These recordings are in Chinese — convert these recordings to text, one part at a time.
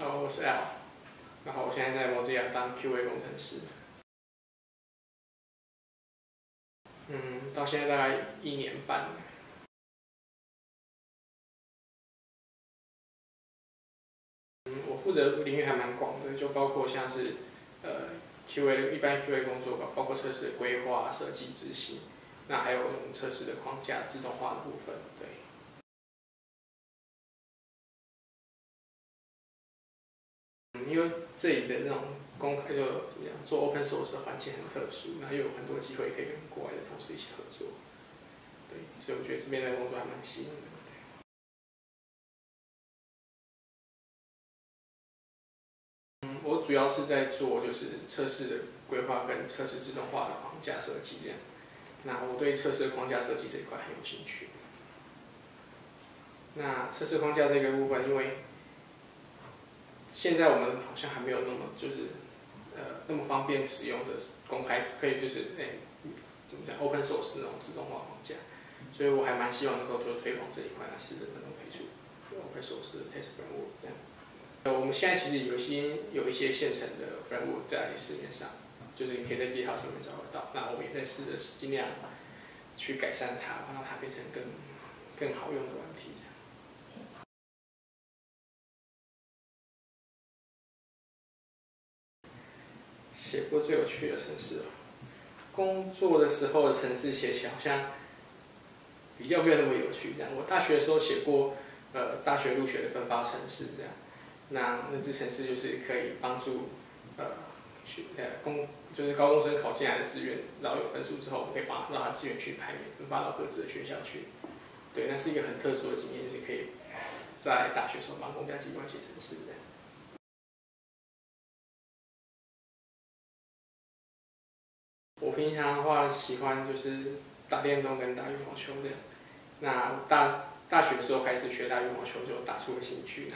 我是 L， 然后我现在在 Mozilla 当 QA 工程师。到现在大概1年半了。我负责领域还蛮广的，就包括像是QA 一般 QA 工作，包括测试的规划、设计、执行，那还有测试的框架自动化的部分，对。因为这里的那种公开就怎么样做 open source 的环境很特殊，那又有很多机会可以跟国外的同事一起合作，对，所以我觉得这边的工作还蛮吸引的。我主要是在做就是测试的规划跟测试自动化的框架设计这样。那我对测试的框架设计这一块很有兴趣。那测试框架这个部分，因为现在我们好像还没有那么那么方便使用的公开，可以就是怎么讲 open source 那种自动化框架，所以我还蛮希望能够做推广这一块，试着能够推出 open source 的 test framework 这样。我们现在其实有一些现成的 framework 在市面上，就是你可以在 GitHub 上面找得到。那我们也在试着尽量去改善它，让它变成更好用的软体这样。写过最有趣的程式，工作的时候的程式写起来好像比较没有那么有趣。这样，我大学的时候写过大学入学的分发程式这样。那支程式就是可以帮助就是高中生考进来的志愿，然后有分数之后，我们可以让他志愿去排名，分发到各自的学校去。对，那是一个很特殊的经验，就是可以在大学时候帮公家机关写程式这样。我平常的话喜欢就是打电动跟打羽毛球这样。那大学的时候开始学打羽毛球，就打出了兴趣。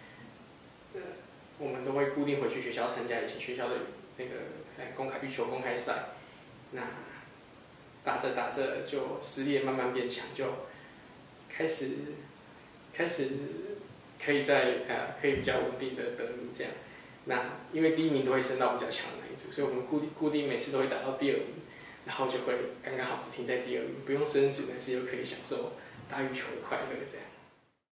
我们都会固定回去学校参加以前学校的那个羽球公开赛。那打着打着就实力也慢慢变强，就开始可以可以比较稳定的得名这样。那因为第1名都会升到比较强的那一组，所以我们固定每次都会打到第2名，然后就会刚刚好只停在第2名，不用升组，但是又可以享受打羽球的快乐这样。